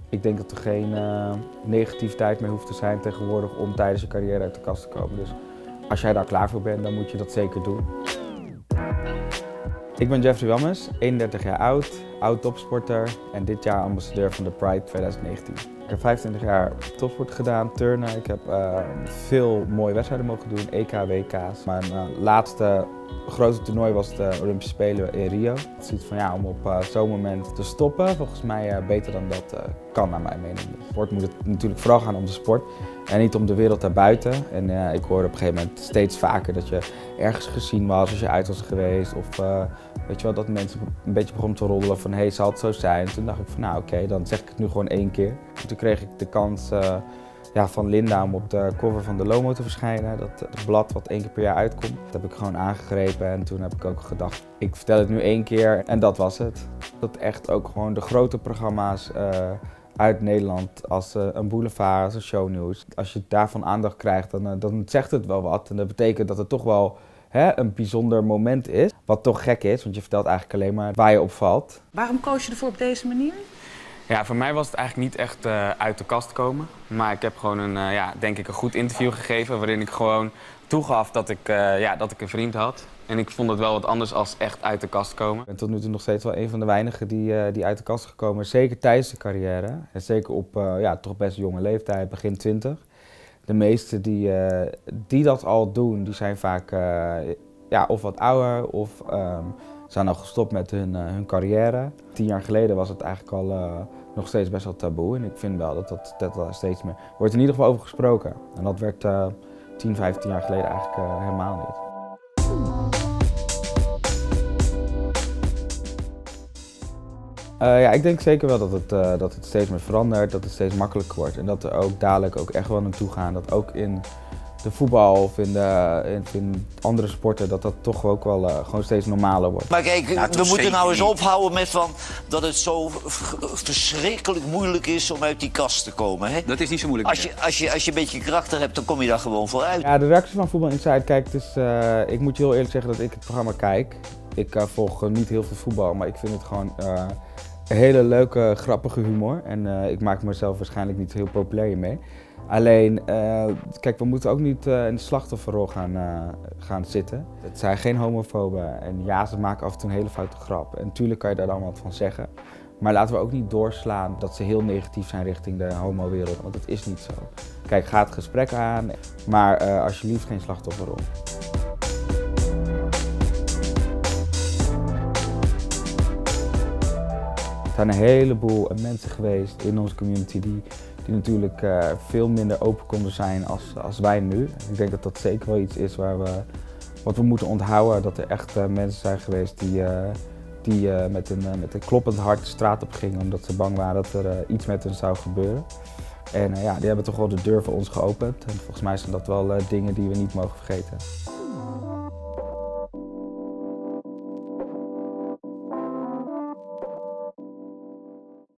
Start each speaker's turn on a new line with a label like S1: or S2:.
S1: Ik denk dat er geen negativiteit meer hoeft te zijn tegenwoordig om tijdens je carrière uit de kast te komen. Dus als jij daar klaar voor bent, dan moet je dat zeker doen. Ik ben Jeffrey Wammes, 31 jaar oud topsporter en dit jaar ambassadeur van de Pride 2019. Ik heb 25 jaar topsport gedaan, turnen. Ik heb veel mooie wedstrijden mogen doen, EK, WK's. Mijn laatste grote toernooi was de Olympische Spelen in Rio. Het is iets van ja, om op zo'n moment te stoppen, volgens mij beter dan dat kan naar mijn mening. De sport moet het natuurlijk vooral gaan om de sport en niet om de wereld daarbuiten. En ik hoorde op een gegeven moment steeds vaker dat je ergens gezien was als je uit was geweest. Of weet je wel, dat mensen een beetje begonnen te roddelen van hey, zal het zo zijn? En toen dacht ik van nou oké, dan zeg ik het nu gewoon 1 keer. En toen kreeg ik de kans van Linda om op de cover van de Lomo te verschijnen. Dat blad wat 1 keer per jaar uitkomt. Dat heb ik gewoon aangegrepen en toen heb ik ook gedacht, ik vertel het nu 1 keer en dat was het. Dat echt ook gewoon de grote programma's uit Nederland als een boulevard, als een shownieuws. Als je daarvan aandacht krijgt, dan zegt het wel wat. En dat betekent dat het toch wel een bijzonder moment is. Wat toch gek is, want je vertelt eigenlijk alleen maar waar je op valt.
S2: Waarom koos je ervoor op deze manier?
S3: Ja, voor mij was het eigenlijk niet echt uit de kast komen. Maar ik heb gewoon denk ik een goed interview gegeven waarin ik gewoon toegaf dat ik een vriend had. En ik vond het wel wat anders als echt uit de kast komen.
S1: Ik ben tot nu toe nog steeds wel een van de weinigen die uit de kast gekomen is. Zeker tijdens de carrière. En zeker op toch best jonge leeftijd, begin 20. De meesten die dat al doen, die zijn vaak of wat ouder of zijn al gestopt met hun carrière. 10 jaar geleden was het eigenlijk al nog steeds best wel taboe. En ik vind wel dat steeds meer wordt in ieder geval over gesproken. En dat werd 10, 15 jaar geleden eigenlijk helemaal niet. Ik denk zeker wel dat het steeds meer verandert, dat het steeds makkelijker wordt. En dat er ook dadelijk ook echt wel naartoe gaan. Dat ook in de voetbal of in andere sporten, dat toch ook wel gewoon steeds normaler wordt.
S4: Maar kijk, we moeten nou eens ophouden met dat het zo verschrikkelijk moeilijk is om uit die kast te komen. Hè?
S5: Dat is niet zo moeilijk.
S4: Als je een beetje karakter hebt, dan kom je daar gewoon vooruit.
S1: Ja, de reactie van Voetbal Inside, kijk, ik moet je heel eerlijk zeggen dat ik het programma kijk. Ik volg niet heel veel voetbal, maar ik vind het gewoon een hele leuke, grappige humor. En ik maak mezelf waarschijnlijk niet heel populair mee. Alleen, kijk, we moeten ook niet in de slachtofferrol gaan zitten. Het zijn geen homofoben en ja, ze maken af en toe een hele foute grap. En natuurlijk kan je daar dan wat van zeggen. Maar laten we ook niet doorslaan dat ze heel negatief zijn richting de homowereld, want dat is niet zo. Kijk, ga het gesprek aan, maar alsjeblieft geen slachtofferrol. Er zijn een heleboel mensen geweest in onze community die natuurlijk veel minder open konden zijn als wij nu. Ik denk dat dat zeker wel iets is wat we moeten onthouden. Dat er echt mensen zijn geweest die met een kloppend hart de straat op gingen omdat ze bang waren dat er iets met hen zou gebeuren. En die hebben toch wel de deur voor ons geopend. En volgens mij zijn dat wel dingen die we niet mogen vergeten.